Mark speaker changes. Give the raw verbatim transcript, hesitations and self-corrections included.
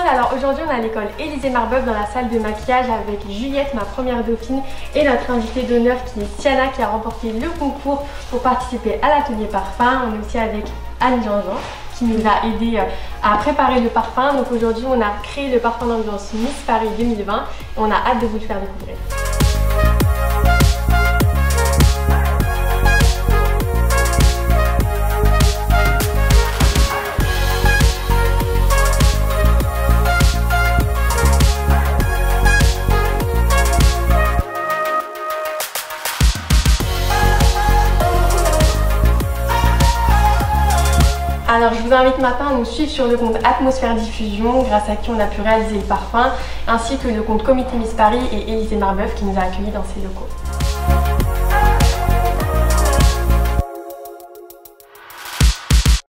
Speaker 1: monde, alors aujourd'hui on est à l'école Élysée Marbeuf dans la salle de maquillage avec Juliette, ma première dauphine, et notre invitée d'honneur qui est Siana qui a remporté le concours pour participer à l'atelier parfum. On est aussi avec Anne Jean-Jean qui nous a aidé à préparer le parfum. Donc aujourd'hui on a créé le parfum d'ambiance Miss Paris deux mille vingt et on a hâte de vous le faire découvrir. Alors je vous invite maintenant à nous suivre sur le compte Atmosphère Diffusion, grâce à qui on a pu réaliser le parfum, ainsi que le compte Comité Miss Paris et Élysée Marbeuf qui nous a accueillis dans ses locaux.